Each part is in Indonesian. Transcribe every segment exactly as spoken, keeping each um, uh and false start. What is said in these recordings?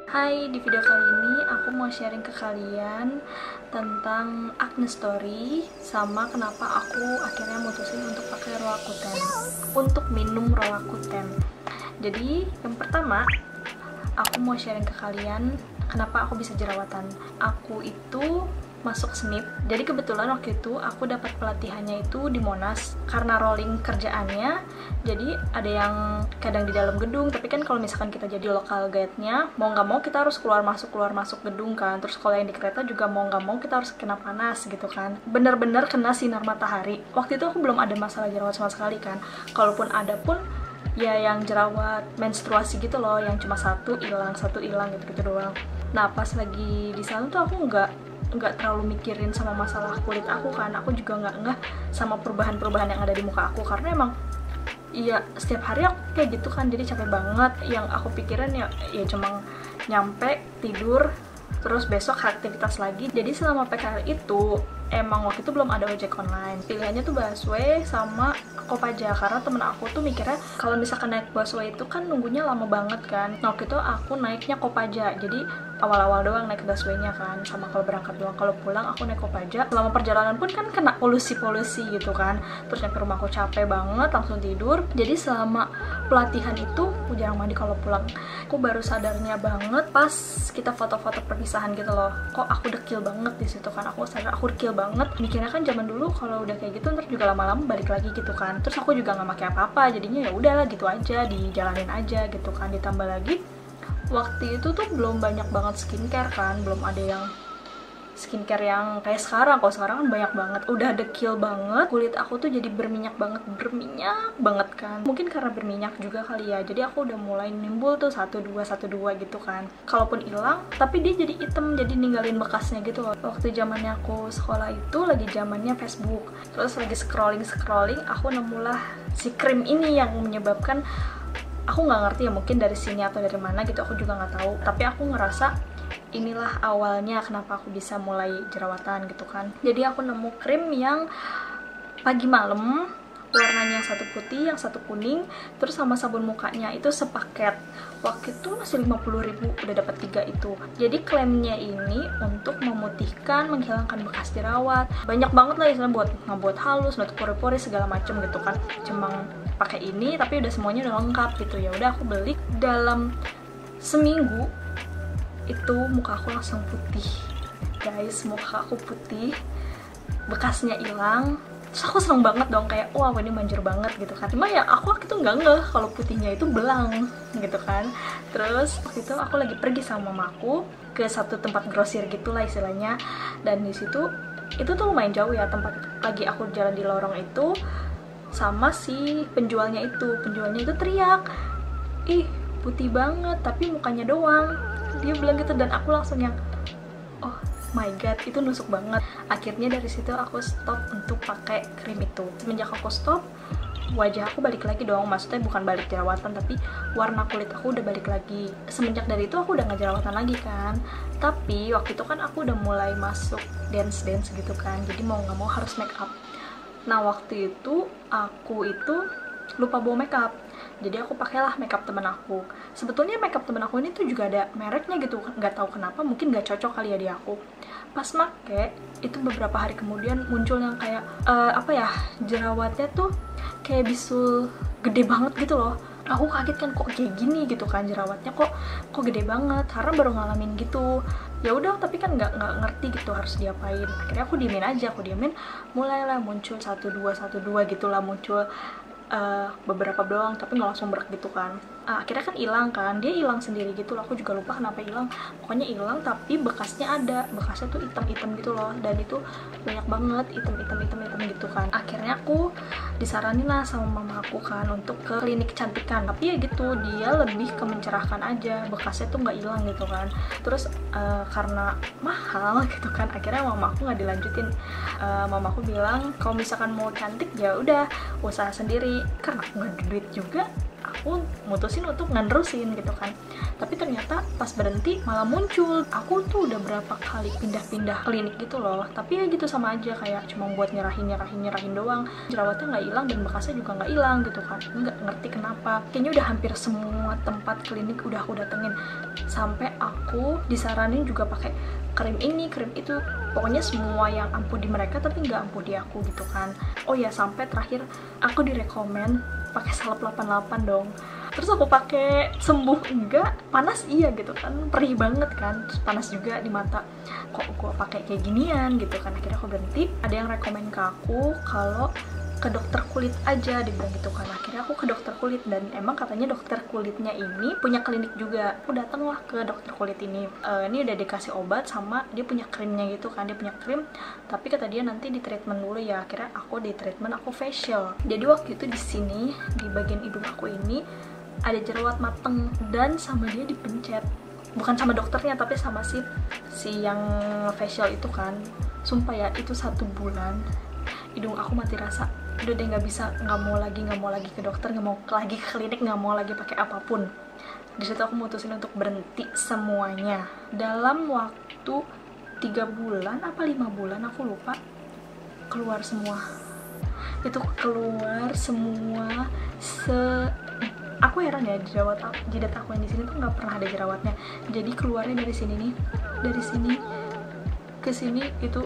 Hai, di video kali ini aku mau sharing ke kalian tentang acne story sama kenapa aku akhirnya mutusin untuk pakai Roaccutane, untuk minum Roaccutane. Jadi yang pertama, aku mau sharing ke kalian kenapa aku bisa jerawatan. Aku itu masuk SNIP, jadi kebetulan waktu itu aku dapat pelatihannya itu di Monas karena rolling kerjaannya. Jadi ada yang kadang di dalam gedung, tapi kan kalau misalkan kita jadi local guide-nya, mau nggak mau kita harus keluar masuk keluar masuk gedung kan. Terus kalau yang di kereta juga mau nggak mau kita harus kena panas gitu kan, bener-bener kena sinar matahari. Waktu itu aku belum ada masalah jerawat sama sekali kan, kalaupun ada pun ya yang jerawat menstruasi gitu loh, yang cuma satu hilang satu hilang gitu-gitu doang. Nah pas lagi di sana tuh aku nggak nggak terlalu mikirin sama masalah kulit aku kan, aku juga nggak ngeh sama perubahan-perubahan yang ada di muka aku karena emang iya setiap hari aku kayak gitu kan, jadi capek banget. Yang aku pikirin ya ya cuma nyampe tidur terus besok aktivitas lagi. Jadi selama P K L itu emang waktu itu belum ada ojek online, pilihannya tuh busway sama Kopaja karena temen aku tuh mikirnya kalau misalkan naik busway itu kan nunggunya lama banget kan. Nah waktu itu aku naiknya Kopaja, jadi awal-awal doang naik busway-nya kan, sama kalau berangkat doang. Kalau pulang aku naik Kopaja. Selama perjalanan pun kan kena polusi-polusi gitu kan, terus nyampe rumah aku capek banget langsung tidur. Jadi selama pelatihan itu aku jarang mandi kalau pulang. Aku baru sadarnya banget pas kita foto-foto perpisahan gitu loh, kok aku dekil banget di situ kan. Aku sadar aku dekil banget, mikirnya kan zaman dulu kalau udah kayak gitu ntar juga lama-lama balik lagi gitu kan. Terus aku juga nggak pakai apa-apa, jadinya ya udahlah gitu aja, dijalanin aja gitu kan. Ditambah lagi waktu itu tuh belum banyak banget skincare kan, belum ada yang skincare yang kayak sekarang. Kalau sekarang kan banyak banget, udah dekil banget, kulit aku tuh jadi berminyak banget, berminyak banget kan. Mungkin karena berminyak juga kali ya, jadi aku udah mulai nimbul tuh satu dua satu dua gitu kan. Kalaupun hilang, tapi dia jadi hitam, jadi ninggalin bekasnya gitu loh. Waktu zamannya aku sekolah itu lagi zamannya Facebook, terus lagi scrolling scrolling, aku nemulah si krim ini yang menyebabkan, aku nggak ngerti ya, mungkin dari sini atau dari mana gitu, aku juga nggak tahu. Tapi aku ngerasa inilah awalnya kenapa aku bisa mulai jerawatan gitu kan. Jadi aku nemu krim yang pagi malam, warnanya yang satu putih, yang satu kuning, terus sama sabun mukanya itu sepaket. Waktu itu masih lima puluh ribu udah dapat tiga itu. Jadi klaimnya ini untuk memutihkan, menghilangkan bekas jerawat. Banyak banget lah istilah buat ngebuat halus, nutup pori-pori segala macem gitu kan. Cuma pakai ini tapi udah semuanya udah lengkap gitu. Ya udah aku beli, dalam seminggu itu muka aku langsung putih guys, muka aku putih, bekasnya hilang. Terus aku seneng banget dong, kayak wow ini manjur banget gitu kan. Cuma ya aku waktu itu nggak ngeh kalau putihnya itu belang gitu kan. Terus waktu itu aku lagi pergi sama mamaku ke satu tempat grosir gitulah istilahnya, dan di situ itu tuh lumayan jauh ya tempat, lagi aku jalan di lorong itu sama si penjualnya itu penjualnya itu teriak, ih putih banget tapi mukanya doang, dia bilang gitu. Dan aku langsung yang oh my god, itu nusuk banget. Akhirnya dari situ aku stop untuk pakai krim itu. Semenjak aku stop, wajah aku balik lagi dong, maksudnya bukan balik jerawatan tapi warna kulit aku udah balik lagi. Semenjak dari itu aku udah gak jerawatan lagi kan. Tapi waktu itu kan aku udah mulai masuk dance dance gitu kan, jadi mau nggak mau harus make up. Nah waktu itu aku itu lupa bawa makeup, jadi aku pakailah makeup temen aku. Sebetulnya makeup temen aku ini tuh juga ada mereknya gitu, nggak tahu kenapa, mungkin nggak cocok kali ya di aku. Pas make itu beberapa hari kemudian muncul yang kayak uh, apa ya, jerawatnya tuh kayak bisul gede banget gitu loh. Aku kaget kan, kok kayak gini gitu kan, jerawatnya kok kok gede banget, karena baru ngalamin gitu. Ya udah, tapi kan nggak nggak ngerti gitu harus diapain. Akhirnya aku diemin aja, aku diemin. Mulailah muncul satu dua satu dua gitulah muncul. Uh, beberapa doang tapi nggak langsung berak gitu kan. Uh, akhirnya kan hilang kan, dia hilang sendiri gitu loh. Aku juga lupa kenapa hilang, pokoknya hilang tapi bekasnya ada, bekasnya tuh hitam-hitam gitu loh, dan itu banyak banget hitam-hitam hitam-hitam gitu kan. Akhirnya aku disaranin lah sama mama aku kan untuk ke klinik kecantikan, tapi ya gitu dia lebih ke mencerahkan aja, bekasnya tuh nggak hilang gitu kan. Terus uh, karena mahal gitu kan, akhirnya mama aku nggak dilanjutin. uh, mama aku bilang kalau misalkan mau cantik ya udah usaha sendiri, karena aku nggak ada duit juga, aku aku mutusin untuk ngenerusin gitu kan. Tapi ternyata pas berhenti malah muncul. Aku tuh udah berapa kali pindah-pindah klinik gitu loh, tapi ya gitu sama aja, kayak cuma buat nyerahin nyerahin nyerahin doang, jerawatnya nggak hilang dan bekasnya juga nggak hilang gitu kan. Nggak ngerti kenapa, kayaknya udah hampir semua tempat klinik udah aku datengin, sampai aku disaranin juga pakai krim ini krim itu, pokoknya semua yang ampuh di mereka tapi nggak ampuh di aku gitu kan. Oh ya, sampai terakhir aku direkomen pakai salep delapan puluh delapan dong. Terus aku pakai, sembuh enggak, panas iya gitu kan, perih banget kan, terus panas juga di mata. Kok gue pakai kayak ginian gitu kan. Akhirnya aku berhenti. Ada yang rekomen ke aku kalau ke dokter kulit aja, dibilang gitu kan. Akhirnya aku ke dokter kulit, dan emang katanya dokter kulitnya ini punya klinik juga. Aku datang lah ke dokter kulit ini. Uh, ini udah dikasih obat sama dia punya krimnya gitu kan, dia punya krim. Tapi kata dia nanti di treatment dulu ya. Akhirnya aku di treatment, aku facial. Jadi waktu itu di sini di bagian hidung aku ini ada jerawat mateng, dan sama dia dipencet. Bukan sama dokternya tapi sama si si yang facial itu kan. Sumpah ya, itu satu bulan hidung aku mati rasa. Udah deh, nggak bisa, nggak mau lagi, nggak mau lagi ke dokter, nggak mau lagi ke klinik, nggak mau lagi pakai apapun. Di situ aku mutusin untuk berhenti semuanya. Dalam waktu tiga bulan apa lima bulan aku lupa, keluar semua. Itu keluar semua. Se aku heran ya, jerawat jidat aku yang di sini tuh nggak pernah ada jerawatnya. Jadi keluarnya dari sini nih, dari sini ke sini itu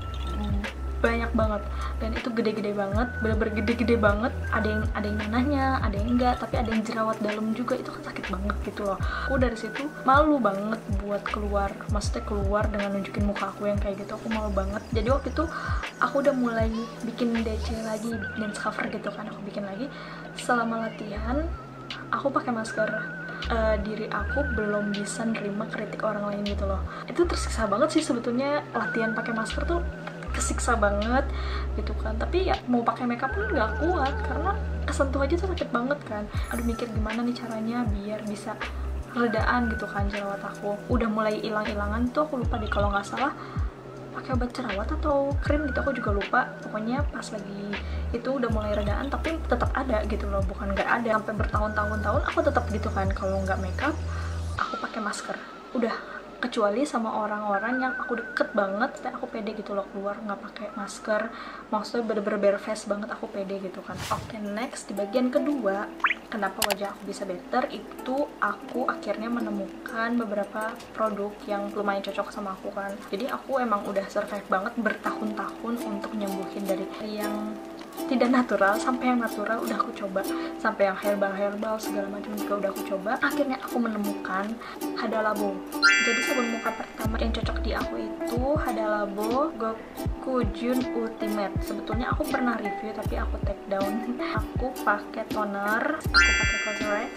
banyak banget, dan itu gede-gede banget, bener-bener gede-gede banget. Ada yang ada yang nanahnya, ada yang enggak, tapi ada yang jerawat dalam juga. Itu kan sakit banget gitu loh. Aku dari situ malu banget buat keluar, maksudnya keluar dengan nunjukin muka aku yang kayak gitu. Aku malu banget. Jadi waktu itu aku udah mulai bikin D C lagi, dance cover gitu kan. Aku bikin lagi. Selama latihan aku pakai masker. Uh, diri aku belum bisa nerima kritik orang lain gitu loh. Itu tersiksa banget sih sebetulnya, latihan pakai masker tuh kesiksa banget gitu kan. Tapi ya mau pakai makeup pun nggak kuat, karena kesentuh aja tuh sakit banget kan. Aduh, mikir gimana nih caranya biar bisa redaan gitu kan jerawat aku. Udah mulai hilang-hilangan tuh, aku lupa deh kalau nggak salah pakai obat jerawat atau krim gitu, aku juga lupa. Pokoknya pas lagi itu udah mulai redaan, tapi tetap ada gitu loh, bukan nggak ada. Sampai bertahun-tahun-tahun aku tetap gitu kan, kalau nggak makeup aku pakai masker. Udah, kecuali sama orang-orang yang aku deket banget, tapi aku pede gitu loh keluar nggak pakai masker, maksudnya bener-bener bare face banget, aku pede gitu kan. Oke, okay, next di bagian kedua, kenapa wajah aku bisa better, itu aku akhirnya menemukan beberapa produk yang lumayan cocok sama aku kan. Jadi aku emang udah survive banget bertahun-tahun untuk nyembuhin dari yang tidak natural sampai yang natural udah aku coba, sampai yang herbal-herbal segala macam juga udah aku coba. Akhirnya aku menemukan Hada Labo. Jadi sabun muka pertama yang cocok di aku itu Hada Labo Gokujun Ultimate. Sebetulnya aku pernah review tapi aku take down. Aku pakai toner, aku pakai Cosrx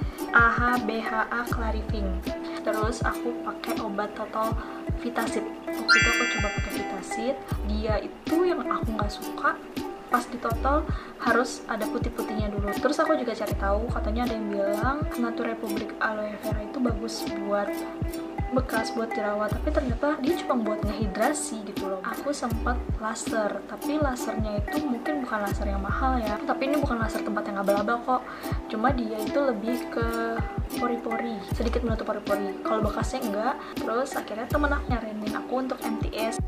A H B H A Clarifying. Terus aku pakai obat Total Vitasid. Waktu itu aku coba pakai Vitasid, dia itu yang aku nggak suka. Pas di total harus ada putih-putihnya dulu. Terus aku juga cari tahu, katanya ada yang bilang Nature Republic Aloe Vera itu bagus buat bekas, buat jerawat, tapi ternyata dia cuma buat ngehidrasi gitu loh. Aku sempat laser, tapi lasernya itu mungkin bukan laser yang mahal ya, tapi ini bukan laser tempat yang abal-abal kok. Cuma dia itu lebih ke pori-pori, sedikit menutup pori-pori. Kalau bekasnya enggak. Terus akhirnya temen aku nyaranin aku untuk M T S.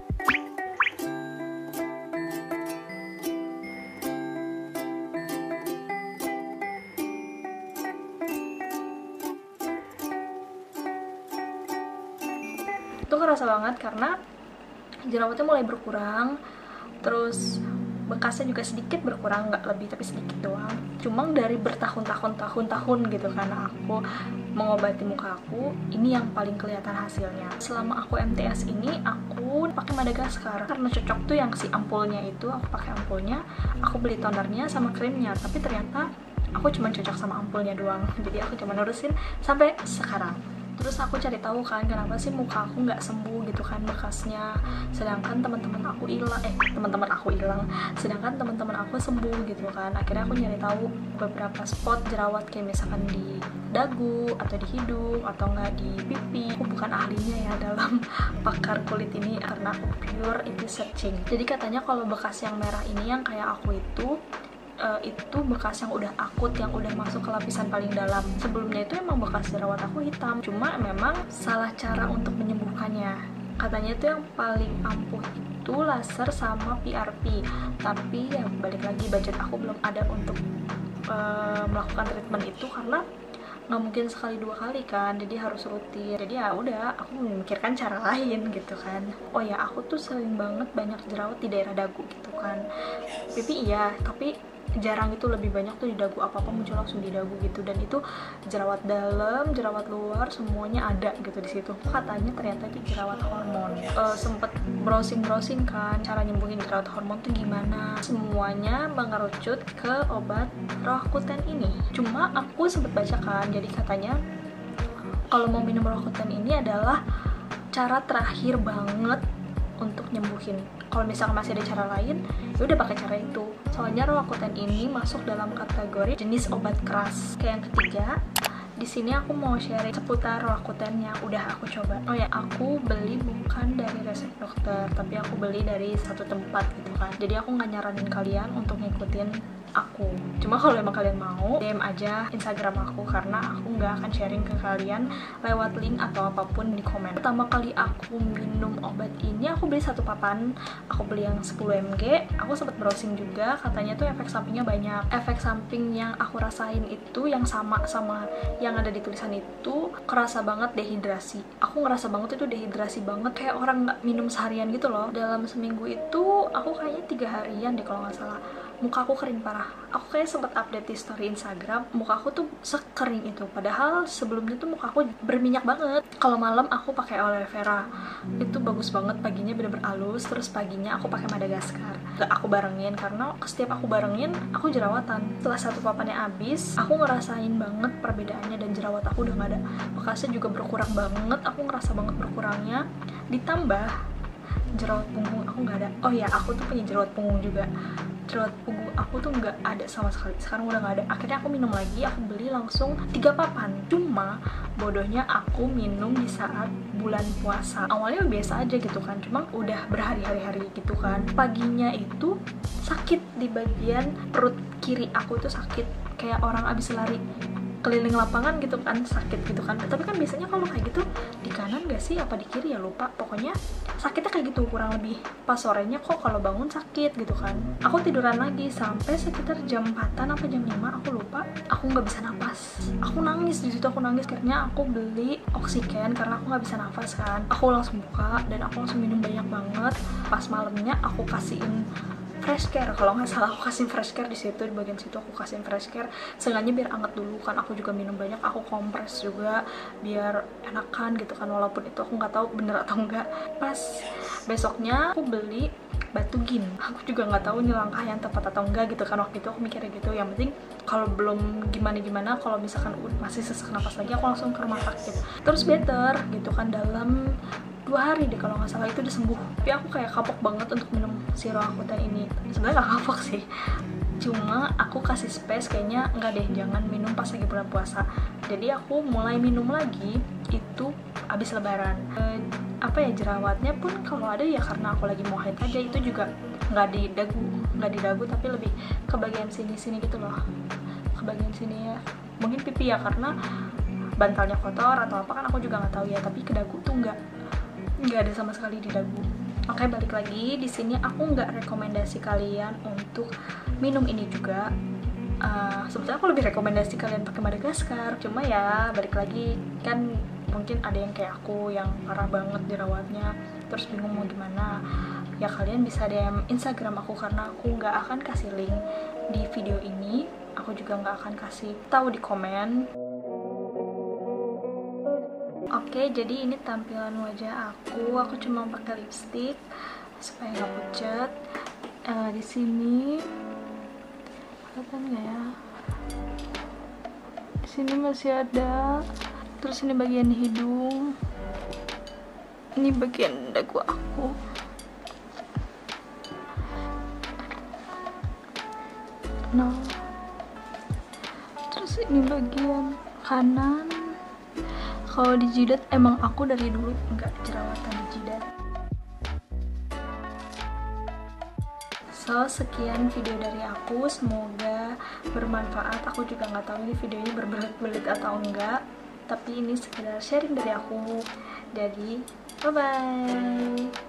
Itu kerasa banget karena jerawatnya mulai berkurang, terus bekasnya juga sedikit berkurang, nggak lebih tapi sedikit doang. Cuma dari bertahun-tahun tahun-tahun gitu kan aku mengobati muka aku, ini yang paling kelihatan hasilnya. Selama aku M T S ini aku pakai Madagaskar karena cocok tuh yang si ampulnya itu, aku pakai ampulnya, aku beli tonernya sama krimnya, tapi ternyata aku cuma cocok sama ampulnya doang. Jadi aku cuma nurusin sampai sekarang. Terus aku cari tahu kan kenapa sih muka aku nggak sembuh gitu kan bekasnya, sedangkan teman-teman aku hilang, eh teman-teman aku hilang, sedangkan teman-teman aku sembuh gitu kan. Akhirnya aku nyari tahu beberapa spot jerawat kayak misalkan di dagu atau di hidung atau nggak di pipi. Aku bukan ahlinya ya dalam pakar kulit ini, karena aku pure itu searching. Jadi katanya kalau bekas yang merah ini yang kayak aku itu uh, itu bekas yang udah akut, yang udah masuk ke lapisan paling dalam. Sebelumnya itu emang bekas jerawat aku hitam, cuma memang salah cara untuk menyembuhkannya. Katanya itu yang paling ampuh itu laser sama P R P, tapi ya balik lagi budget aku belum ada untuk uh, melakukan treatment itu karena nggak mungkin sekali dua kali kan, jadi harus rutin. Jadi ya udah, aku memikirkan cara lain gitu kan. Oh ya, aku tuh sering banget banyak jerawat di daerah dagu gitu kan. Pipi iya, tapi jarang, itu lebih banyak tuh di dagu, apa-apa muncul langsung di dagu gitu. Dan itu jerawat dalam, jerawat luar, semuanya ada gitu di situ. Katanya ternyata itu jerawat hormon. Uh, sempet browsing-browsing kan cara nyembuhin jerawat hormon tuh gimana. Semuanya mengerucut ke obat Roaccutane ini. Cuma aku sempet baca kan, jadi katanya kalau mau minum Roaccutane ini adalah cara terakhir banget untuk nyembuhin. Kalau misalkan masih ada cara lain, ya udah pakai cara itu. Soalnya Roaccutane ini masuk dalam kategori jenis obat keras. Kayak yang ketiga, di sini aku mau share seputar Roaccutane yang udah aku coba. Oh ya, aku beli bukan dari resep dokter, tapi aku beli dari satu tempat gitu kan. Jadi aku nggak nyaranin kalian untuk ngikutin aku. Cuma kalau emang kalian mau, D M aja Instagram aku, karena aku nggak akan sharing ke kalian lewat link atau apapun di komen. Pertama kali aku minum obat ini, aku beli satu papan, aku beli yang sepuluh miligram. Aku sempat browsing juga, katanya tuh efek sampingnya banyak. Efek samping yang aku rasain itu yang sama sama yang ada di tulisan itu, kerasa banget dehidrasi. Aku ngerasa banget itu dehidrasi banget, kayak orang nggak minum seharian gitu loh. Dalam seminggu itu aku kayaknya tiga harian deh kalau nggak salah, muka aku kering parah. Aku kayak sempat update di story Instagram, muka aku tuh sekering itu. Padahal sebelumnya tuh muka aku berminyak banget. Kalau malam aku pakai aloe vera, itu bagus banget, paginya bener-bener halus. Terus paginya aku pakai Madagaskar. Gak aku barengin karena setiap aku barengin aku jerawatan. Setelah satu papannya habis, aku ngerasain banget perbedaannya dan jerawat aku udah gak ada. Bekasnya juga berkurang banget, aku ngerasa banget berkurangnya. Ditambah jerawat punggung aku nggak ada. Oh ya, aku tuh punya jerawat punggung juga. Jerawat punggung aku tuh nggak ada sama sekali. Sekarang udah nggak ada. Akhirnya aku minum lagi, aku beli langsung tiga papan. Cuma bodohnya aku minum di saat bulan puasa. Awalnya biasa aja gitu kan, cuma udah berhari-hari-hari gitu kan. Paginya itu sakit di bagian perut kiri aku tuh sakit, kayak orang abis lari keliling lapangan gitu kan, sakit gitu kan. Tapi kan biasanya kalau kayak gitu di kanan gak sih, apa di kiri ya, lupa. Pokoknya sakitnya kayak gitu kurang lebih. Pas sorenya kok kalau bangun sakit gitu kan. Aku tiduran lagi sampai sekitar jam empatan apa jam lima, aku lupa. Aku nggak bisa nafas. Aku nangis di situ, aku nangis. Akhirnya aku beli oksigen karena aku nggak bisa nafas kan. Aku langsung buka dan aku langsung minum banyak banget. Pas malamnya aku kasihin fresh care, kalau nggak salah aku kasih fresh care di situ, di bagian situ aku kasih fresh care. Sengaja biar anget dulu kan, aku juga minum banyak, aku kompres juga biar enakan gitu kan, walaupun itu aku nggak tahu bener atau enggak. Pas besoknya aku beli Batugin, aku juga nggak tahu ini langkah yang tepat atau enggak gitu kan. Waktu itu aku mikirnya gitu, yang penting kalau belum gimana-gimana, kalau misalkan masih sesak napas lagi, aku langsung ke rumah sakit. Terus better gitu kan, dalam dua hari deh kalau nggak salah itu udah sembuh. Tapi aku kayak kapok banget untuk minum si Roaccutane ini. Sebenarnya nggak kapok sih, cuma aku kasih space, kayaknya nggak deh, jangan minum pas lagi bulan puasa. Jadi aku mulai minum lagi itu abis lebaran. E, apa ya, jerawatnya pun kalau ada ya karena aku lagi mau haid aja. Itu juga nggak di dagu, nggak di dagu tapi lebih ke bagian sini-sini gitu loh, ke bagian sini ya. Mungkin pipi ya, karena bantalnya kotor atau apa kan aku juga nggak tahu ya. Tapi ke dagu tuh nggak nggak ada sama sekali di dagu. Oke, balik lagi di sini aku nggak rekomendasi kalian untuk minum ini juga. Uh, sebetulnya aku lebih rekomendasi kalian pakai Madagaskar. Cuma ya balik lagi kan, mungkin ada yang kayak aku yang parah banget jerawatnya, terus bingung mau gimana. Ya kalian bisa D M Instagram aku, karena aku nggak akan kasih link di video ini. Aku juga nggak akan kasih tahu di komen. Oke, jadi ini tampilan wajah aku. Aku cuma pakai lipstick supaya nggak pucat. Uh, di sini kelihatan nggak ya? Di sini masih ada. Terus ini bagian hidung. Ini bagian dagu aku. Nah, terus ini bagian kanan. Kalau di jidat emang aku dari dulu nggak jerawatan di jidat. So, sekian video dari aku, semoga bermanfaat. Aku juga nggak tahu ini videonya berbelit-belit atau enggak, tapi ini sekedar sharing dari aku. Jadi, bye bye.